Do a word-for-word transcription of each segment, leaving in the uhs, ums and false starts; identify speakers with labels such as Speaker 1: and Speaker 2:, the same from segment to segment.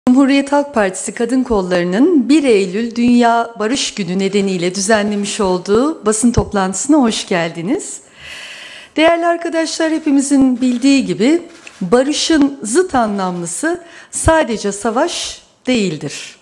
Speaker 1: Cumhuriyet Halk Partisi Kadın Kolları'nın bir Eylül Dünya Barış Günü nedeniyle düzenlemiş olduğu basın toplantısına hoş geldiniz. Değerli arkadaşlar, hepimizin bildiği gibi barışın zıt anlamlısı sadece savaş değildir.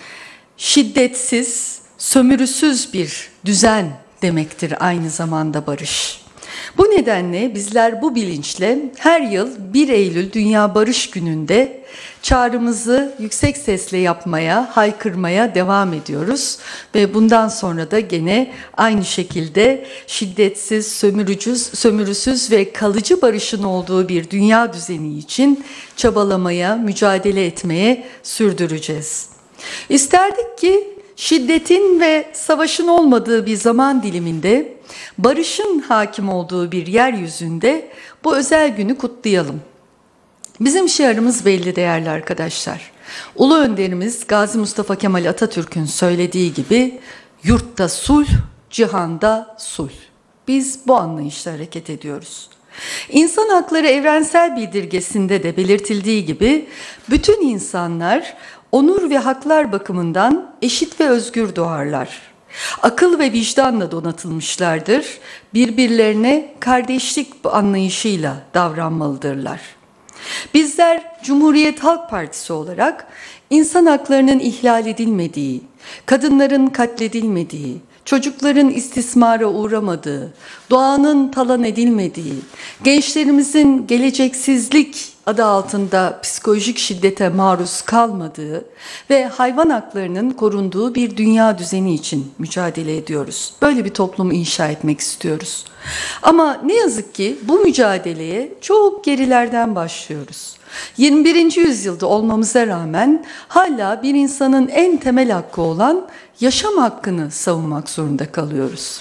Speaker 1: Şiddetsiz, sömürüsüz bir düzen demektir aynı zamanda barış. Bu nedenle bizler bu bilinçle her yıl bir Eylül Dünya Barış Günü'nde çağrımızı yüksek sesle yapmaya, haykırmaya devam ediyoruz. Ve bundan sonra da gene aynı şekilde şiddetsiz, sömürücüz, sömürüsüz ve kalıcı barışın olduğu bir dünya düzeni için çabalamaya, mücadele etmeye sürdüreceğiz. İsterdik ki şiddetin ve savaşın olmadığı bir zaman diliminde, barışın hakim olduğu bir yeryüzünde bu özel günü kutlayalım. Bizim şiarımız belli değerli arkadaşlar. Ulu önderimiz Gazi Mustafa Kemal Atatürk'ün söylediği gibi yurtta sulh, cihanda sulh. Biz bu anlayışla hareket ediyoruz. İnsan hakları evrensel bildirgesinde de belirtildiği gibi bütün insanlar onur ve haklar bakımından eşit ve özgür doğarlar. Akıl ve vicdanla donatılmışlardır. Birbirlerine kardeşlik anlayışıyla davranmalıdırlar. Bizler Cumhuriyet Halk Partisi olarak insan haklarının ihlal edilmediği, kadınların katledilmediği, çocukların istismara uğramadığı, doğanın talan edilmediği, gençlerimizin geleceksizlik adı altında psikolojik şiddete maruz kalmadığı ve hayvan haklarının korunduğu bir dünya düzeni için mücadele ediyoruz. Böyle bir toplum inşa etmek istiyoruz. Ama ne yazık ki bu mücadeleye çok gerilerden başlıyoruz. yirmi birinci yüzyılda olmamıza rağmen hala bir insanın en temel hakkı olan yaşam hakkını savunmak zorunda kalıyoruz.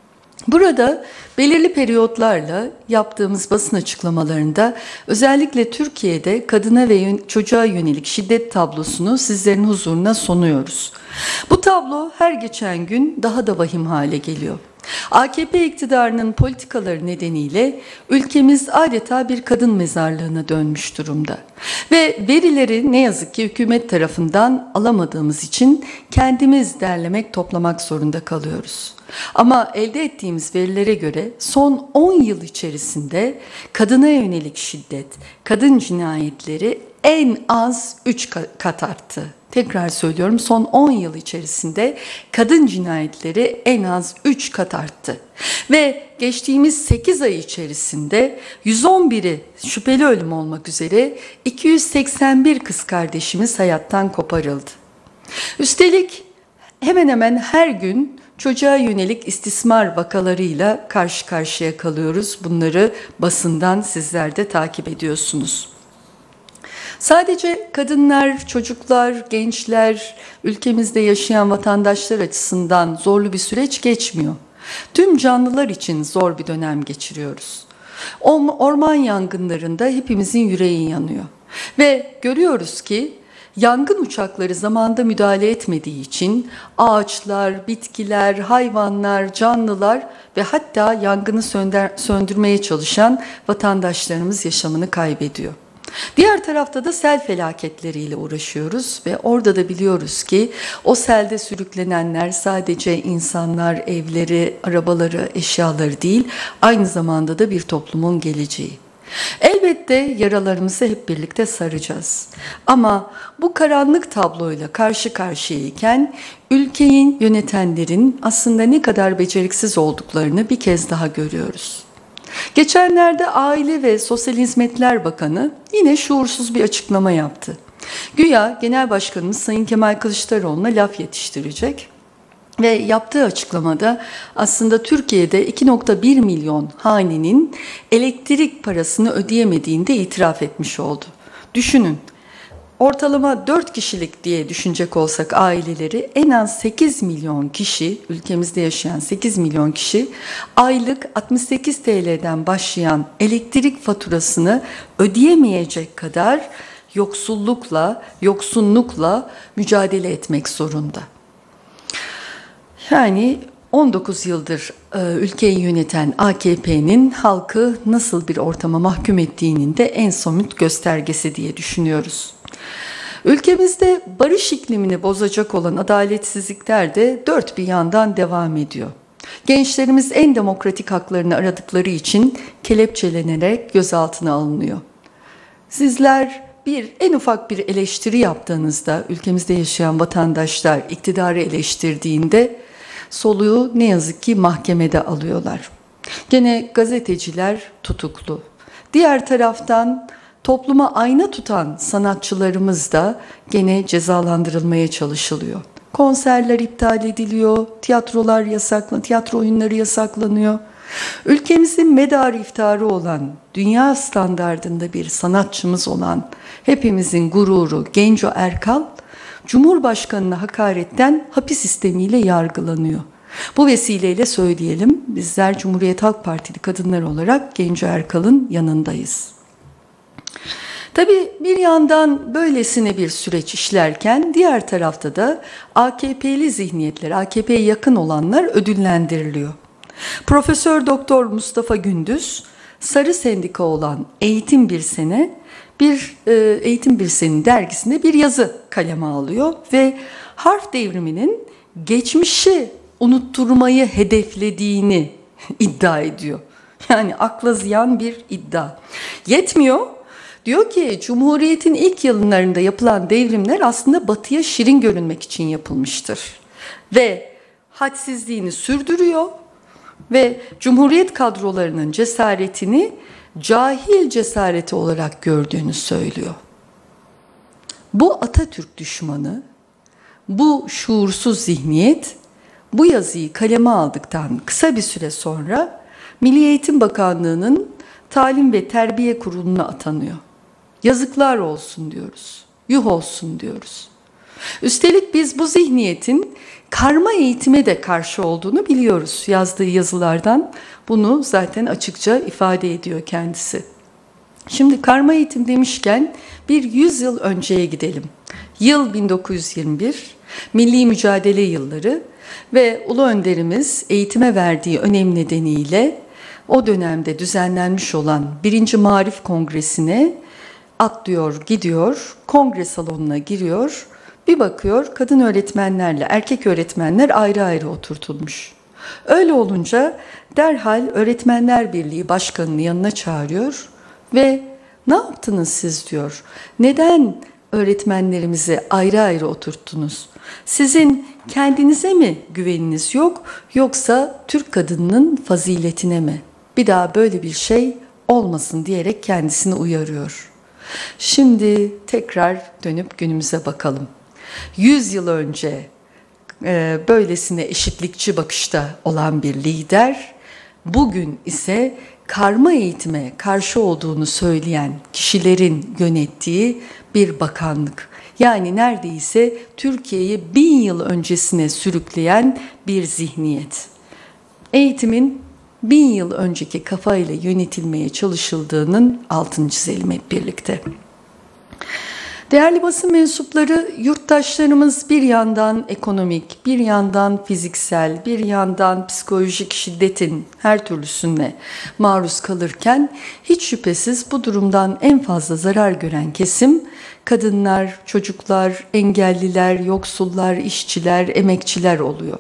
Speaker 1: Burada belirli periyotlarla yaptığımız basın açıklamalarında özellikle Türkiye'de kadına ve çocuğa yönelik şiddet tablosunu sizlerin huzuruna sunuyoruz. Bu tablo her geçen gün daha da vahim hale geliyor. A K P iktidarının politikaları nedeniyle ülkemiz adeta bir kadın mezarlığına dönmüş durumda. Ve verileri ne yazık ki hükümet tarafından alamadığımız için kendimiz derlemek, toplamak zorunda kalıyoruz. Ama elde ettiğimiz verilere göre son on yıl içerisinde kadına yönelik şiddet, kadın cinayetleri en az üç kat arttı. Tekrar söylüyorum, son on yıl içerisinde kadın cinayetleri en az üç kat arttı. Ve geçtiğimiz sekiz ay içerisinde yüz on biri şüpheli ölüm olmak üzere iki yüz seksen bir kız kardeşimiz hayattan koparıldı. Üstelik hemen hemen her gün çocuğa yönelik istismar vakalarıyla karşı karşıya kalıyoruz. Bunları basından sizler de takip ediyorsunuz. Sadece kadınlar, çocuklar, gençler, ülkemizde yaşayan vatandaşlar açısından zorlu bir süreç geçmiyor. Tüm canlılar için zor bir dönem geçiriyoruz. Orman yangınlarında hepimizin yüreği yanıyor. Ve görüyoruz ki yangın uçakları zamanında müdahale etmediği için ağaçlar, bitkiler, hayvanlar, canlılar ve hatta yangını sönder, söndürmeye çalışan vatandaşlarımız yaşamını kaybediyor. Diğer tarafta da sel felaketleriyle uğraşıyoruz ve orada da biliyoruz ki o selde sürüklenenler sadece insanlar, evleri, arabaları, eşyaları değil, aynı zamanda da bir toplumun geleceği. Elbette yaralarımızı hep birlikte saracağız. Ama bu karanlık tabloyla karşı karşıyayken ülkeyi yönetenlerin aslında ne kadar beceriksiz olduklarını bir kez daha görüyoruz. Geçenlerde Aile ve Sosyal Hizmetler Bakanı yine şuursuz bir açıklama yaptı. Güya Genel Başkanımız Sayın Kemal Kılıçdaroğlu'na laf yetiştirecek ve yaptığı açıklamada aslında Türkiye'de iki nokta bir milyon hanenin elektrik parasını ödeyemediğini de itiraf etmiş oldu. Düşünün. Ortalama dört kişilik diye düşünecek olsak aileleri en az sekiz milyon kişi, ülkemizde yaşayan sekiz milyon kişi aylık altmış sekiz TL'den başlayan elektrik faturasını ödeyemeyecek kadar yoksullukla, yoksunlukla mücadele etmek zorunda. Yani on dokuz yıldır e, ülkeyi yöneten A K P'nin halkı nasıl bir ortama mahkum ettiğinin de en somut göstergesi diye düşünüyoruz. Ülkemizde barış iklimini bozacak olan adaletsizlikler de dört bir yandan devam ediyor. Gençlerimiz en demokratik haklarını aradıkları için kelepçelenerek gözaltına alınıyor. Sizler bir en ufak bir eleştiri yaptığınızda, ülkemizde yaşayan vatandaşlar iktidarı eleştirdiğinde soluğu ne yazık ki mahkemede alıyorlar. Gene gazeteciler tutuklu. Diğer taraftan topluma ayna tutan sanatçılarımız da gene cezalandırılmaya çalışılıyor. Konserler iptal ediliyor, tiyatrolar yasaklanıyor, tiyatro oyunları yasaklanıyor. Ülkemizin medarı iftarı olan, dünya standardında bir sanatçımız olan, hepimizin gururu Genco Erkal, Cumhurbaşkanı'na hakaretten hapis sistemiyle yargılanıyor. Bu vesileyle söyleyelim, bizler Cumhuriyet Halk Partili kadınlar olarak Genco Erkal'ın yanındayız. Tabii bir yandan böylesine bir süreç işlerken diğer tarafta da A K P'li zihniyetler, A K P'ye yakın olanlar ödüllendiriliyor. Profesör Doktor Mustafa Gündüz, Sarı Sendika olan Eğitim Bir Sene, bir e, Eğitim Bir Sene'nin dergisinde bir yazı kaleme alıyor ve harf devriminin geçmişi unutturmayı hedeflediğini iddia ediyor. Yani akla ziyan bir iddia. Yetmiyor. Diyor ki Cumhuriyet'in ilk yıllarında yapılan devrimler aslında batıya şirin görünmek için yapılmıştır. Ve hadsizliğini sürdürüyor ve Cumhuriyet kadrolarının cesaretini cahil cesareti olarak gördüğünü söylüyor. Bu Atatürk düşmanı, bu şuursuz zihniyet bu yazıyı kaleme aldıktan kısa bir süre sonra Milli Eğitim Bakanlığı'nın Talim ve Terbiye Kurulu'na atanıyor. Yazıklar olsun diyoruz, yuh olsun diyoruz. Üstelik biz bu zihniyetin karma eğitime de karşı olduğunu biliyoruz. Yazdığı yazılardan bunu zaten açıkça ifade ediyor kendisi. Şimdi karma eğitim demişken bir yüz yıl önceye gidelim. Yıl bin dokuz yüz yirmi bir, milli mücadele yılları ve Ulu Önderimiz eğitime verdiği önem nedeniyle o dönemde düzenlenmiş olan birinci Marif Kongresi'ne atlıyor, gidiyor, kongre salonuna giriyor. Bir bakıyor kadın öğretmenlerle erkek öğretmenler ayrı ayrı oturtulmuş. Öyle olunca derhal Öğretmenler Birliği Başkanı'nın yanına çağırıyor ve ne yaptınız siz diyor. Neden öğretmenlerimizi ayrı ayrı oturttunuz? Sizin kendinize mi güveniniz yok yoksa Türk kadınının faziletine mi? Bir daha böyle bir şey olmasın diyerek kendisini uyarıyor. Şimdi tekrar dönüp günümüze bakalım. yüz yıl önce e, böylesine eşitlikçi bakışta olan bir lider, bugün ise karma eğitime karşı olduğunu söyleyen kişilerin yönettiği bir bakanlık. Yani neredeyse Türkiye'yi bin yıl öncesine sürükleyen bir zihniyet. Eğitimin bin yıl önceki kafayla yönetilmeye çalışıldığının altını çizelim hep birlikte. Değerli basın mensupları, yurttaşlarımız bir yandan ekonomik, bir yandan fiziksel, bir yandan psikolojik şiddetin her türlüsüne maruz kalırken hiç şüphesiz bu durumdan en fazla zarar gören kesim kadınlar, çocuklar, engelliler, yoksullar, işçiler, emekçiler oluyor.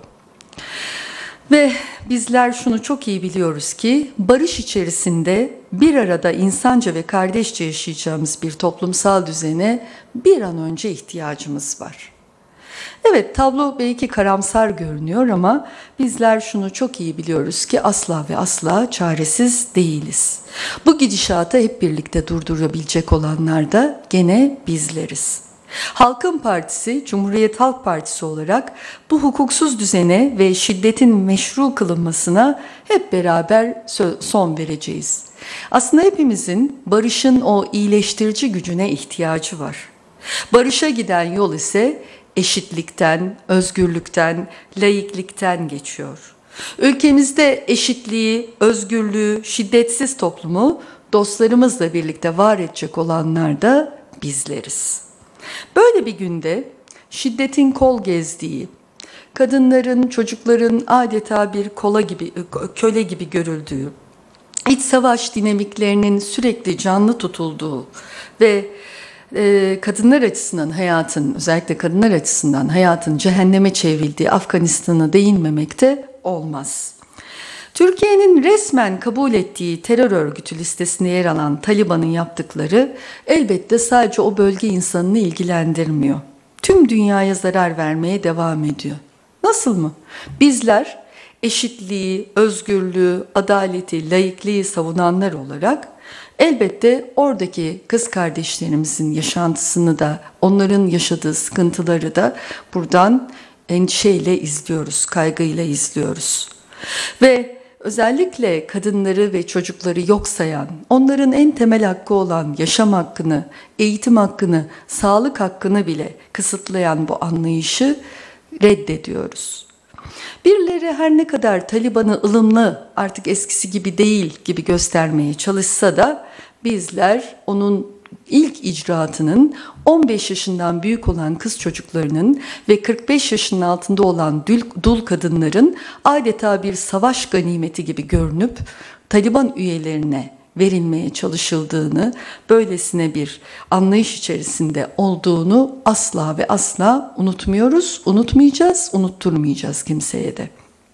Speaker 1: Ve bizler şunu çok iyi biliyoruz ki barış içerisinde bir arada insanca ve kardeşçe yaşayacağımız bir toplumsal düzene bir an önce ihtiyacımız var. Evet, tablo belki karamsar görünüyor ama bizler şunu çok iyi biliyoruz ki asla ve asla çaresiz değiliz. Bu gidişatı hep birlikte durdurabilecek olanlar da gene bizleriz. Halkın Partisi, Cumhuriyet Halk Partisi olarak bu hukuksuz düzene ve şiddetin meşru kılınmasına hep beraber son vereceğiz. Aslında hepimizin barışın o iyileştirici gücüne ihtiyacı var. Barışa giden yol ise eşitlikten, özgürlükten, laiklikten geçiyor. Ülkemizde eşitliği, özgürlüğü, şiddetsiz toplumu dostlarımızla birlikte var edecek olanlar da bizleriz. Böyle bir günde şiddetin kol gezdiği, kadınların, çocukların adeta bir kola gibi, köle gibi görüldüğü, iç savaş dinamiklerinin sürekli canlı tutulduğu ve e, kadınlar açısından hayatın, özellikle kadınlar açısından hayatın cehenneme çevrildiği Afganistan'a değinmemek de olmaz. Türkiye'nin resmen kabul ettiği terör örgütü listesine yer alan Taliban'ın yaptıkları elbette sadece o bölge insanını ilgilendirmiyor. Tüm dünyaya zarar vermeye devam ediyor. Nasıl mı? Bizler eşitliği, özgürlüğü, adaleti, laikliği savunanlar olarak elbette oradaki kız kardeşlerimizin yaşantısını da, onların yaşadığı sıkıntıları da buradan endişeyle izliyoruz, kaygıyla izliyoruz. Ve özellikle kadınları ve çocukları yok sayan, onların en temel hakkı olan yaşam hakkını, eğitim hakkını, sağlık hakkını bile kısıtlayan bu anlayışı reddediyoruz. Birileri her ne kadar Taliban'ı ılımlı, artık eskisi gibi değil gibi göstermeye çalışsa da bizler onun ilk icraatının on beş yaşından büyük olan kız çocuklarının ve kırk beş yaşının altında olan dul, dul kadınların adeta bir savaş ganimeti gibi görünüp Taliban üyelerine verilmeye çalışıldığını, böylesine bir anlayış içerisinde olduğunu asla ve asla unutmuyoruz, unutmayacağız, unutturmayacağız kimseye de.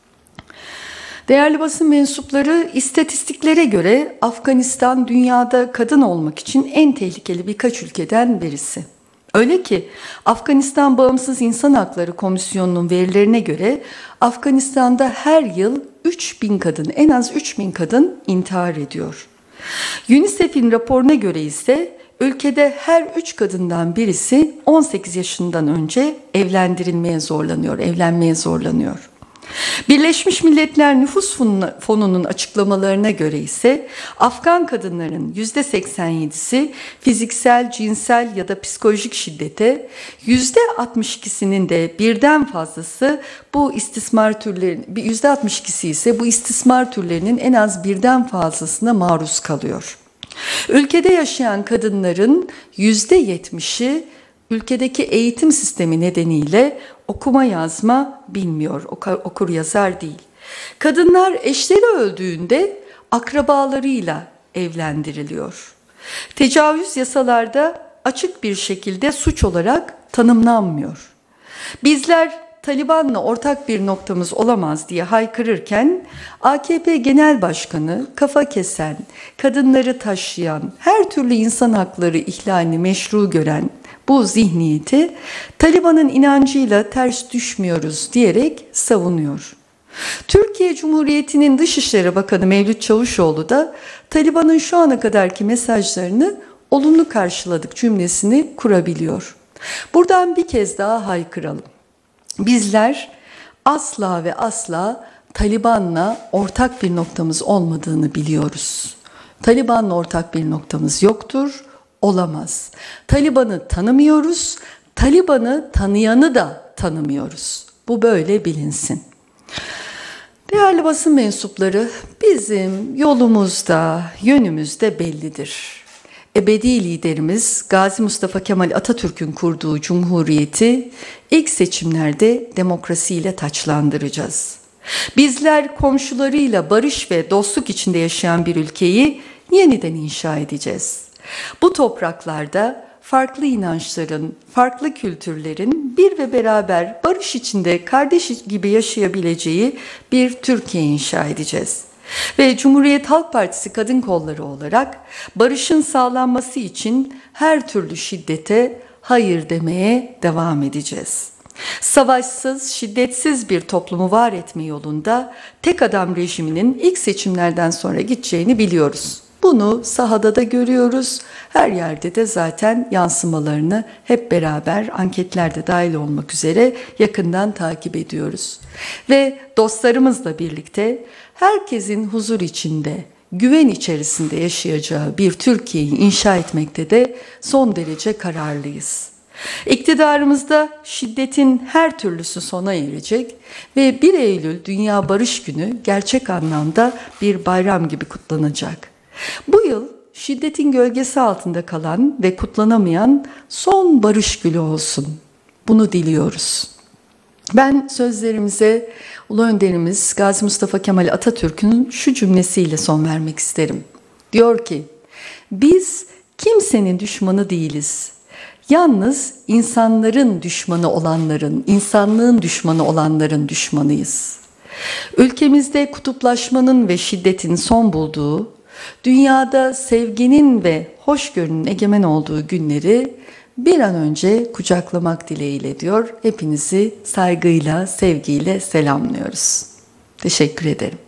Speaker 1: Değerli basın mensupları, istatistiklere göre Afganistan dünyada kadın olmak için en tehlikeli birkaç ülkeden birisi. Öyle ki Afganistan Bağımsız İnsan Hakları Komisyonu'nun verilerine göre Afganistan'da her yıl üç bin kadın, en az üç bin kadın intihar ediyor. UNICEF'in raporuna göre ise ülkede her üç kadından birisi on sekiz yaşından önce evlendirilmeye zorlanıyor, evlenmeye zorlanıyor. Birleşmiş Milletler Nüfus Fonu'nun açıklamalarına göre ise Afgan kadınların yüzde seksen yedisi fiziksel, cinsel ya da psikolojik şiddete, yüzde altmış ikisinin de birden fazlası bu istismar türlerinin, yüzde altmış ikisi ise bu istismar türlerinin en az birden fazlasına maruz kalıyor. Ülkede yaşayan kadınların yüzde yetmişi ülkedeki eğitim sistemi nedeniyle okuma yazma bilmiyor, okur yazar değil. Kadınlar eşleri öldüğünde akrabalarıyla evlendiriliyor. Tecavüz yasalarda açık bir şekilde suç olarak tanımlanmıyor. Bizler Taliban'la ortak bir noktamız olamaz diye haykırırken A K P Genel Başkanı kafa kesen, kadınları taşıyan, her türlü insan hakları ihlalini meşru gören bu zihniyeti Taliban'ın inancıyla ters düşmüyoruz diyerek savunuyor. Türkiye Cumhuriyeti'nin Dışişleri Bakanı Mevlüt Çavuşoğlu da Taliban'ın şu ana kadarki mesajlarını olumlu karşıladık cümlesini kurabiliyor. Buradan bir kez daha haykıralım. Bizler asla ve asla Taliban'la ortak bir noktamız olmadığını biliyoruz. Taliban'la ortak bir noktamız yoktur, olamaz. Taliban'ı tanımıyoruz, Taliban'ı tanıyanı da tanımıyoruz. Bu böyle bilinsin. Değerli basın mensupları, bizim yolumuzda, yönümüzde bellidir. Ebedi liderimiz Gazi Mustafa Kemal Atatürk'ün kurduğu cumhuriyeti ilk seçimlerde demokrasiyle taçlandıracağız. Bizler komşularıyla barış ve dostluk içinde yaşayan bir ülkeyi yeniden inşa edeceğiz. Bu topraklarda farklı inançların, farklı kültürlerin bir ve beraber barış içinde kardeş gibi yaşayabileceği bir Türkiye inşa edeceğiz. Ve Cumhuriyet Halk Partisi kadın kolları olarak barışın sağlanması için her türlü şiddete hayır demeye devam edeceğiz. Savaşsız, şiddetsiz bir toplumu var etme yolunda tek adam rejiminin ilk seçimlerden sonra gideceğini biliyoruz. Bunu sahada da görüyoruz. Her yerde de zaten yansımalarını hep beraber anketlerde dahil olmak üzere yakından takip ediyoruz. Ve dostlarımızla birlikte herkesin huzur içinde, güven içerisinde yaşayacağı bir Türkiye'yi inşa etmekte de son derece kararlıyız. İktidarımızda şiddetin her türlüsü sona erecek ve bir Eylül Dünya Barış Günü gerçek anlamda bir bayram gibi kutlanacak. Bu yıl şiddetin gölgesi altında kalan ve kutlanamayan son barış günü olsun. Bunu diliyoruz. Ben sözlerimize Ulu Önderimiz Gazi Mustafa Kemal Atatürk'ün şu cümlesiyle son vermek isterim. Diyor ki, biz kimsenin düşmanı değiliz. Yalnız insanların düşmanı olanların, insanlığın düşmanı olanların düşmanıyız. Ülkemizde kutuplaşmanın ve şiddetin son bulduğu, dünyada sevginin ve hoşgörünün egemen olduğu günleri bir an önce kucaklamak dileğiyle diyor. Hepinizi saygıyla, sevgiyle selamlıyoruz. Teşekkür ederim.